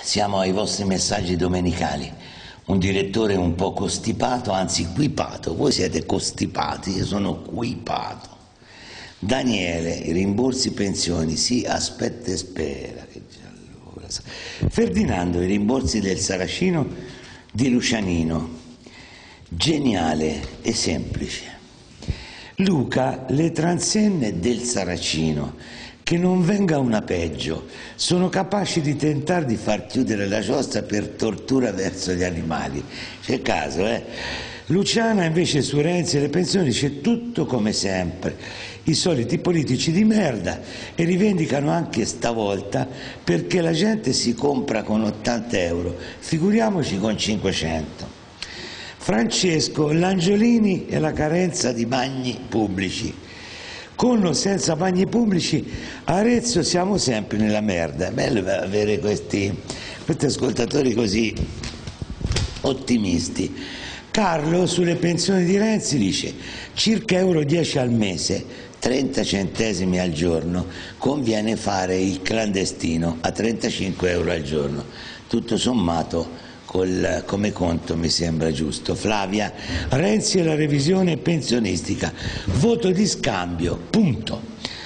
Siamo ai vostri messaggi domenicali. Un direttore un po' costipato, anzi quipato. Voi siete costipati, io sono quipato. Daniele, i rimborsi pensioni, sì, aspetta e spera. Allora. Ferdinando, i rimborsi del Saracino di Lucianino. Geniale e semplice. Luca, le transenne del Saracino, che non venga una peggio, sono capaci di tentare di far chiudere la giostra per tortura verso gli animali. C'è caso, eh? Luciana invece su Renzi e le pensioni dice tutto come sempre, i soliti politici di merda, e rivendicano anche stavolta perché la gente si compra con 80 euro, figuriamoci con 500. Francesco, l'Angiolini e la carenza di bagni pubblici. Con o senza bagni pubblici a Arezzo siamo sempre nella merda. È bello avere questi ascoltatori così ottimisti. Carlo sulle pensioni di Renzi dice circa euro 10 al mese, 30 centesimi al giorno, conviene fare il clandestino a 35 euro al giorno. Tutto sommato come conto mi sembra giusto. Flavia, Renzi e la revisione pensionistica, voto di scambio, punto.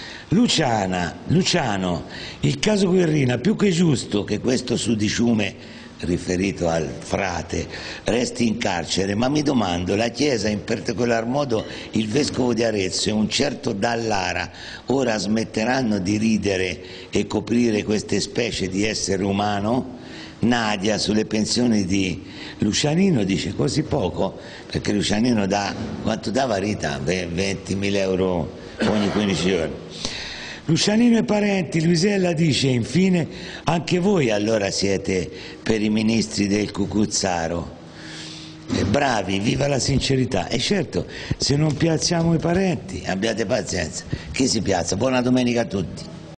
Luciano, il caso Guerrina, più che giusto che questo sudiciume, riferito al frate, resti in carcere, ma mi domando, la Chiesa, in particolar modo il Vescovo di Arezzo e un certo Dallara, ora smetteranno di ridere e coprire queste specie di essere umano? Nadia sulle pensioni di Lucianino dice così poco, perché Lucianino dà, quanto dava Rita? 20.000 euro ogni 15 giorni. Lucianino e parenti, Luisella dice infine anche voi allora siete per i ministri del Cucuzzaro. Bravi, viva la sincerità. E certo, se non piazziamo i parenti, abbiate pazienza, chi si piazza? Buona domenica a tutti.